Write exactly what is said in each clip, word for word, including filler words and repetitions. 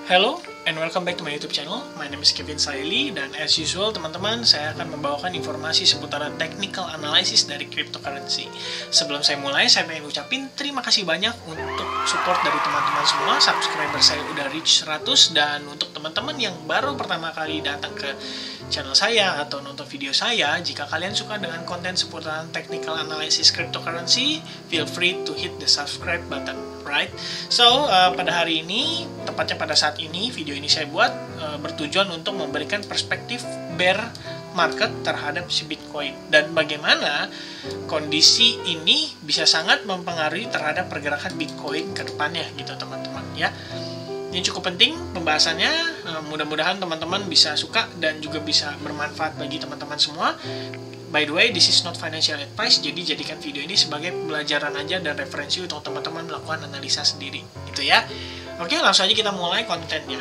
Hello and welcome back to my YouTube channel. My name is Kevin Saili dan as usual teman-teman, saya akan membawakan informasi seputaran technical analysis dari cryptocurrency. Sebelum saya mulai, saya pengen ucapin terima kasih banyak untuk support dari teman-teman semua. Subscriber saya udah reach seratus, dan untuk teman-teman yang baru pertama kali datang ke channel saya atau nonton video saya, jika kalian suka dengan konten seputaran technical analysis cryptocurrency, feel free to hit the subscribe button, right? So, uh, pada hari ini, tepatnya pada saat ini, video ini saya buat uh, bertujuan untuk memberikan perspektif bear market terhadap si Bitcoin dan bagaimana kondisi ini bisa sangat mempengaruhi terhadap pergerakan Bitcoin ke depannya gitu teman-teman ya. Ini cukup penting pembahasannya, mudah-mudahan teman-teman bisa suka dan juga bisa bermanfaat bagi teman-teman semua. By the way, this is not financial advice, jadi jadikan video ini sebagai pembelajaran aja dan referensi untuk teman-teman melakukan analisa sendiri, gitu ya. Oke, langsung aja kita mulai kontennya.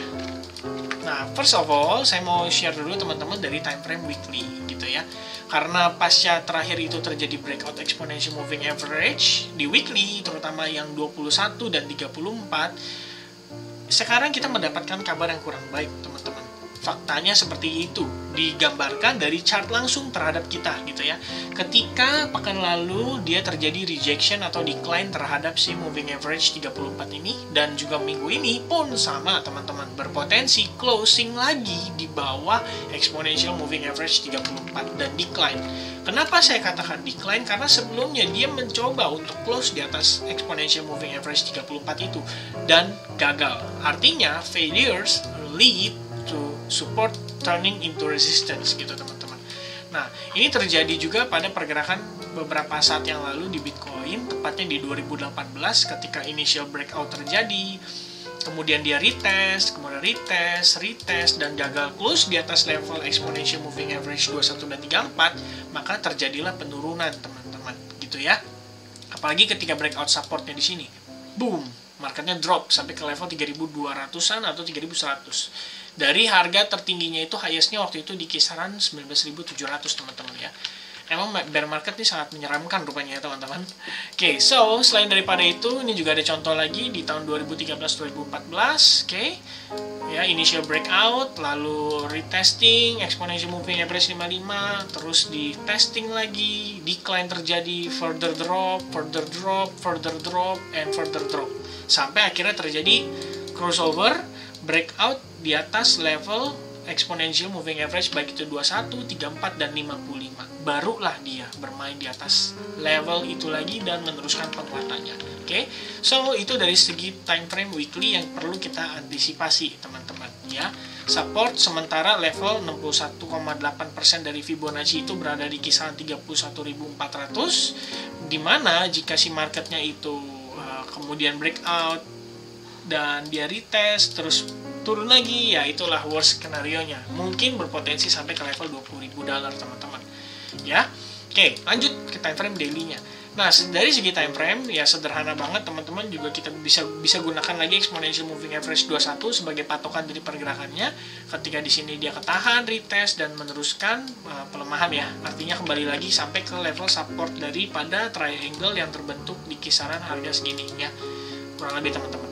Nah, first of all, saya mau share dulu teman-teman dari time frame weekly, gitu ya. Karena pasca terakhir itu terjadi breakout exponential moving average di weekly, terutama yang dua puluh satu dan tiga puluh empat, sekarang kita mendapatkan kabar yang kurang baik, teman-teman. Faktanya seperti itu, digambarkan dari chart langsung terhadap kita, gitu ya. Ketika pekan lalu dia terjadi rejection atau decline terhadap si moving average tiga puluh empat ini, dan juga minggu ini pun sama, teman-teman, berpotensi closing lagi di bawah exponential moving average tiga puluh empat dan decline. Kenapa saya katakan decline? Karena sebelumnya dia mencoba untuk close di atas exponential moving average tiga puluh empat itu dan gagal. Artinya failures lead to support turning into resistance gitu teman-teman. Nah, ini terjadi juga pada pergerakan beberapa saat yang lalu di Bitcoin, tepatnya di dua ribu delapan belas ketika initial breakout terjadi. Kemudian dia retest, kemudian retest, retest, dan gagal close di atas level exponential moving average dua puluh satu dan tiga puluh empat, maka terjadilah penurunan, teman-teman, gitu ya. Apalagi ketika breakout supportnya di sini. Boom, marketnya drop sampai ke level tiga ribu dua ratusan atau tiga ribu seratus. Dari harga tertingginya itu, highest-nya waktu itu di kisaran sembilan belas ribu tujuh ratus, teman-teman ya. Emang bear market ini sangat menyeramkan rupanya ya teman-teman. Oke, okay, so selain daripada itu, ini juga ada contoh lagi di tahun dua ribu tiga belas dua ribu empat belas. Oke, okay. Ya, initial breakout, lalu retesting, exponential moving average lima puluh lima, terus di testing lagi, decline terjadi, further drop, further drop, further drop, and further drop. Sampai akhirnya terjadi crossover, breakout di atas level exponential moving average baik itu dua puluh satu, tiga puluh empat, dan lima puluh lima. Barulah dia bermain di atas level itu lagi dan meneruskan penguatannya. Oke, okay? So itu dari segi time frame weekly yang perlu kita antisipasi, teman-teman ya. Support sementara level enam puluh satu koma delapan persen dari Fibonacci itu berada di kisaran tiga puluh satu ribu empat ratus, dimana jika si marketnya itu uh, kemudian breakout dan dia retest terus turun lagi, ya itulah worst skenario-nya. Mungkin berpotensi sampai ke level dua puluh ribu dolar, teman-teman. Ya. Oke, lanjut ke time frame daily-nya. Nah, dari segi time frame ya sederhana banget, teman-teman, juga kita bisa bisa gunakan lagi exponential moving average dua puluh satu sebagai patokan dari pergerakannya. Ketika di sini dia ketahan, retest, dan meneruskan uh, pelemahan ya. Artinya kembali lagi sampai ke level support daripada triangle yang terbentuk di kisaran harga segini ya. Kurang lebih, teman-teman.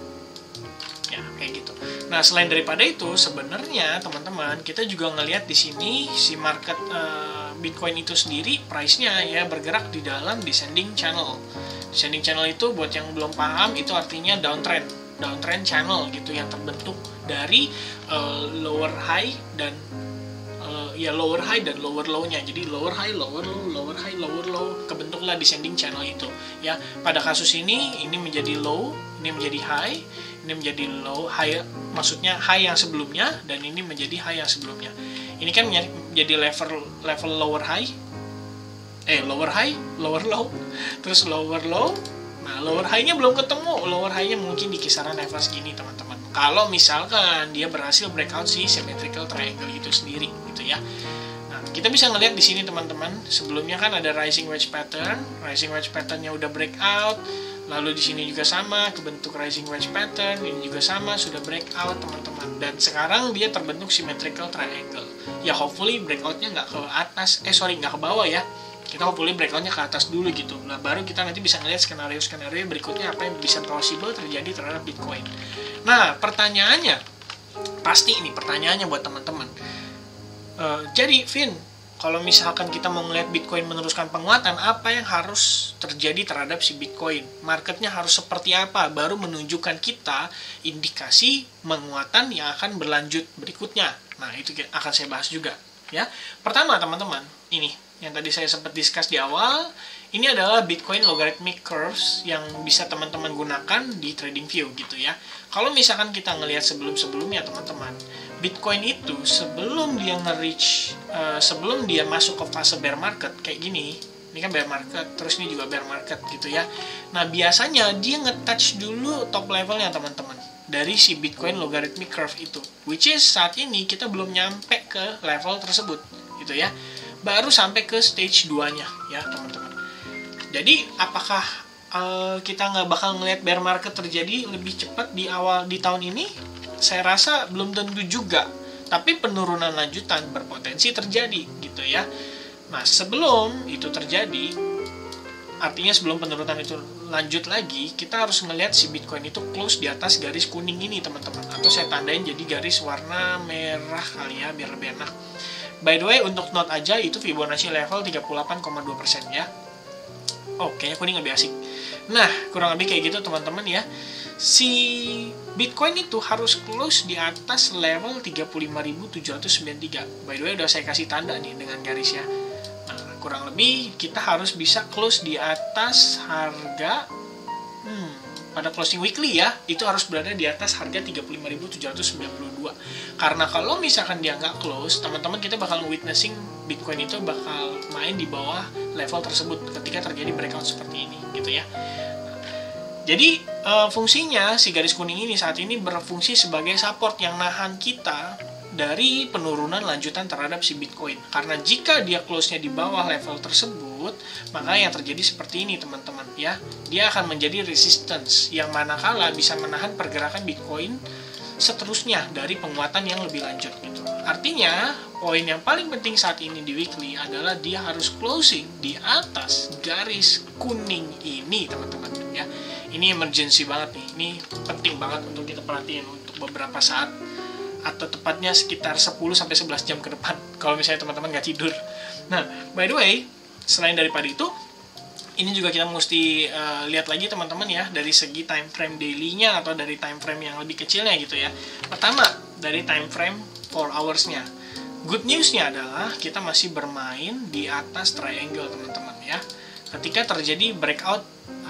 Ya, kayak gitu. Nah, selain daripada itu, sebenarnya teman-teman, kita juga ngelihat di sini si market uh, Bitcoin itu sendiri, price-nya ya bergerak di dalam descending channel. Descending channel itu buat yang belum paham, itu artinya downtrend, downtrend channel gitu yang terbentuk dari uh, lower high dan uh, ya lower high dan lower low-nya. Jadi lower high, lower low, lower high, lower low, kebentuklah descending channel itu. Ya, pada kasus ini ini menjadi low, ini menjadi high, ini menjadi low, high, maksudnya high yang sebelumnya, dan ini menjadi high yang sebelumnya. Ini kan menjadi level level lower high, eh lower high, lower low, terus lower low. Nah, lower high-nya belum ketemu, lower high-nya mungkin di kisaran level segini, teman-teman. Kalau misalkan dia berhasil breakout si symmetrical triangle itu sendiri, gitu ya. Nah, kita bisa ngelihat di sini, teman-teman. Sebelumnya kan ada rising wedge pattern, rising wedge pattern-nya udah breakout. Lalu di sini juga sama, kebentuk rising wedge pattern, ini juga sama, sudah breakout, teman-teman. Dan sekarang dia terbentuk symmetrical triangle. Ya, hopefully breakout-nya nggak ke atas, eh sorry, nggak ke bawah ya. Kita hopefully breakout-nya ke atas dulu gitu. Nah, baru kita nanti bisa ngelihat skenario-skenario berikutnya apa yang bisa possible terjadi terhadap Bitcoin. Nah, pertanyaannya, pasti ini pertanyaannya buat teman-teman. Uh, jadi, Vin, kalau misalkan kita mau ngeliat Bitcoin meneruskan penguatan, apa yang harus terjadi terhadap si Bitcoin? Marketnya harus seperti apa? Baru menunjukkan kita indikasi penguatan yang akan berlanjut berikutnya. Nah, itu akan saya bahas juga. Ya, pertama teman-teman, ini yang tadi saya sempat discuss di awal, ini adalah Bitcoin logarithmic curves yang bisa teman-teman gunakan di TradingView gitu ya. Kalau misalkan kita ngelihat sebelum-sebelumnya teman-teman, Bitcoin itu sebelum dia nge-reach, uh, sebelum dia masuk ke fase bear market kayak gini, ini kan bear market, terus ini juga bear market gitu ya. Nah, biasanya dia nge-touch dulu top levelnya teman-teman, dari si Bitcoin logarithmic curve itu, which is saat ini kita belum nyampe ke level tersebut gitu ya, baru sampai ke stage dua-nya ya teman-teman. Jadi apakah uh, kita nggak bakal ngelihat bear market terjadi lebih cepat di awal di tahun ini? Saya rasa belum tentu juga, tapi penurunan lanjutan berpotensi terjadi gitu ya. Nah, sebelum itu terjadi, artinya sebelum penurunan itu lanjut lagi, kita harus ngelihat si Bitcoin itu close di atas garis kuning ini teman-teman, atau saya tandain jadi garis warna merah kali ya biar lebih enak. By the way, untuk note aja itu Fibonacci level tiga puluh delapan koma dua persen ya. Oh, kayaknya kuning lebih asik. Nah, kurang lebih kayak gitu teman-teman ya. Si Bitcoin itu harus close di atas level tiga puluh lima ribu tujuh ratus sembilan puluh tiga. By the way, udah saya kasih tanda nih dengan garisnya. Nah, kurang lebih kita harus bisa close di atas harga hmm, pada closing weekly ya, itu harus berada di atas harga tiga puluh lima ribu tujuh ratus sembilan puluh dua. Karena kalau misalkan dia nggak close, teman-teman kita bakal witnessing Bitcoin itu bakal main di bawah level tersebut ketika terjadi breakout seperti ini gitu ya. Jadi uh, fungsinya si garis kuning ini saat ini berfungsi sebagai support yang nahan kita dari penurunan lanjutan terhadap si Bitcoin. Karena jika dia close-nya di bawah level tersebut, maka yang terjadi seperti ini teman-teman ya. Dia akan menjadi resistance yang manakala bisa menahan pergerakan Bitcoin seterusnya dari penguatan yang lebih lanjut gitu. Artinya, poin yang paling penting saat ini di weekly adalah dia harus closing di atas garis kuning ini teman-teman ya. Ini emergency banget nih, ini penting banget untuk kita perhatiin untuk beberapa saat, atau tepatnya sekitar sepuluh sampai sebelas jam ke depan kalau misalnya teman-teman nggak tidur. Nah, by the way, selain daripada itu, ini juga kita mesti uh, lihat lagi teman-teman ya, dari segi time frame daily-nya atau dari time frame yang lebih kecilnya gitu ya. Pertama, dari time frame four hours-nya. Good news-nya adalah kita masih bermain di atas triangle teman-teman ya. Ketika terjadi breakout,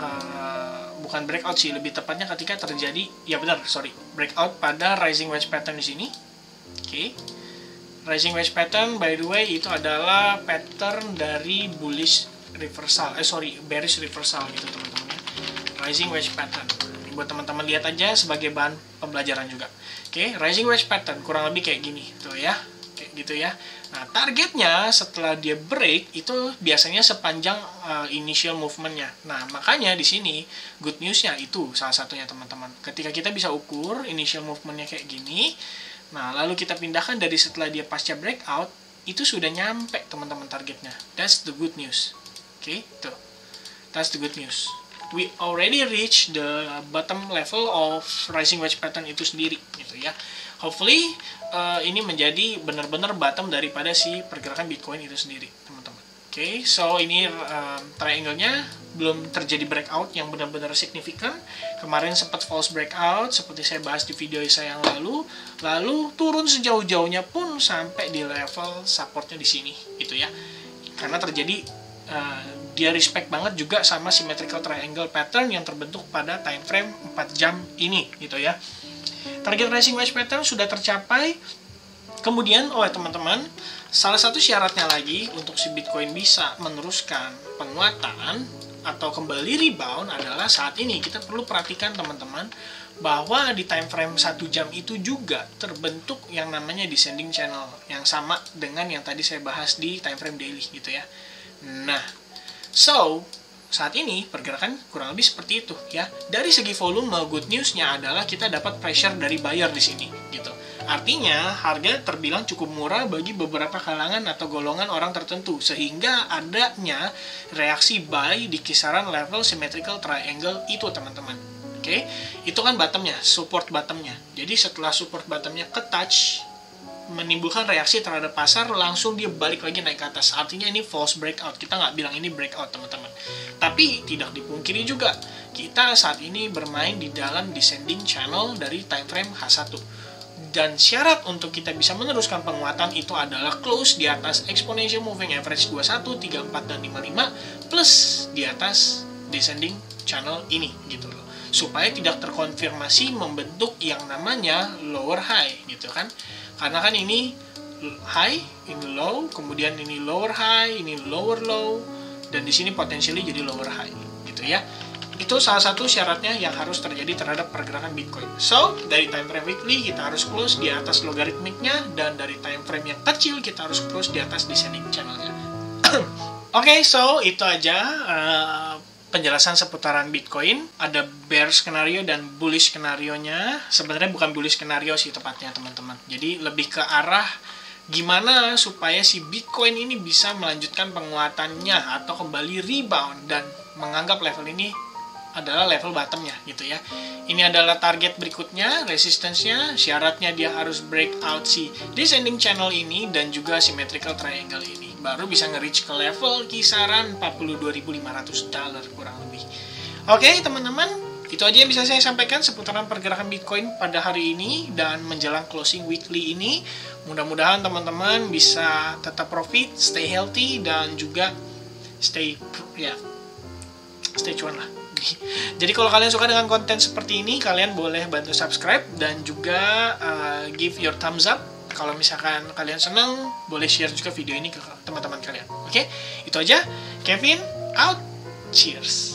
uh, bukan breakout sih, lebih tepatnya ketika terjadi, ya benar, sorry, breakout pada rising wedge pattern di sini. Oke. Okay. Rising wedge pattern, by the way, itu adalah pattern dari bullish reversal, eh sorry, bearish reversal gitu teman-teman ya. Rising wedge pattern. Buat teman-teman lihat aja sebagai bahan pembelajaran juga. Oke, okay. Rising wedge pattern kurang lebih kayak gini tuh ya. Kayak gitu ya. Nah, targetnya setelah dia break itu biasanya sepanjang uh, initial movement-nya. Nah, makanya di sini good news-nya itu salah satunya teman-teman. Ketika kita bisa ukur initial movement-nya kayak gini, nah lalu kita pindahkan dari setelah dia pasca breakout, itu sudah nyampe teman-teman targetnya. That's the good news. Oke, okay, tuh. That's the good news. We already reach the bottom level of rising wedge pattern itu sendiri gitu ya. Hopefully uh, ini menjadi benar-benar bottom daripada si pergerakan Bitcoin itu sendiri, teman-teman. Oke, okay, so ini uh, triangle-nya belum terjadi breakout yang benar-benar signifikan. Kemarin sempat false breakout seperti saya bahas di video saya yang lalu, lalu turun sejauh-jauhnya pun sampai di level supportnya di sini gitu ya. Karena terjadi Uh, dia respect banget juga sama symmetrical triangle pattern yang terbentuk pada time frame empat jam ini gitu ya. Target rising wedge pattern sudah tercapai. Kemudian oh teman-teman, salah satu syaratnya lagi untuk si Bitcoin bisa meneruskan penguatan atau kembali rebound adalah saat ini kita perlu perhatikan teman-teman bahwa di time frame satu jam itu juga terbentuk yang namanya descending channel yang sama dengan yang tadi saya bahas di time frame daily gitu ya. Nah, so saat ini pergerakan kurang lebih seperti itu ya. Dari segi volume, good news-nya adalah kita dapat pressure dari buyer di sini gitu. Artinya harga terbilang cukup murah bagi beberapa kalangan atau golongan orang tertentu sehingga adanya reaksi buy di kisaran level symmetrical triangle itu teman-teman. Oke, itu kan bottomnya, support bottomnya. Jadi setelah support bottomnya ke touch, menimbulkan reaksi terhadap pasar, langsung dia balik lagi naik ke atas. Artinya ini false breakout. Kita nggak bilang ini breakout, teman-teman. Tapi tidak dipungkiri juga, kita saat ini bermain di dalam descending channel dari time frame H satu. Dan syarat untuk kita bisa meneruskan penguatan itu adalah close di atas exponential moving average dua puluh satu, tiga puluh empat, dan lima puluh lima plus di atas descending channel ini gitu loh. Supaya tidak terkonfirmasi membentuk yang namanya lower high gitu kan. Karena kan ini high, ini low, kemudian ini lower high, ini lower low, dan di sini potensialnya jadi lower high, gitu ya. Itu salah satu syaratnya yang harus terjadi terhadap pergerakan Bitcoin. So, dari time frame weekly kita harus close di atas logaritmiknya, dan dari time frame yang kecil kita harus close di atas descending channelnya. Oke, okay, so itu aja uh, penjelasan seputaran Bitcoin. Ada bear skenario dan bullish skenario-nya. Sebenarnya bukan bullish skenario sih tepatnya, teman-teman. Jadi lebih ke arah gimana supaya si Bitcoin ini bisa melanjutkan penguatannya atau kembali rebound dan menganggap level ini adalah level bottomnya gitu ya. Ini adalah target berikutnya, resistance-nya. Syaratnya dia harus break out si descending channel ini dan juga symmetrical triangle ini. Baru bisa nge-reach ke level kisaran empat puluh dua ribu lima ratus dolar kurang lebih. Oke, teman-teman, itu aja yang bisa saya sampaikan seputaran pergerakan Bitcoin pada hari ini dan menjelang closing weekly ini. Mudah-mudahan teman-teman bisa tetap profit, stay healthy, dan juga stay ya stay cuan lah. Jadi kalau kalian suka dengan konten seperti ini, kalian boleh bantu subscribe dan juga uh, give your thumbs up. Kalau misalkan kalian senang, boleh share juga video ini ke teman-teman kalian. Oke, itu aja. Kevin out. Cheers.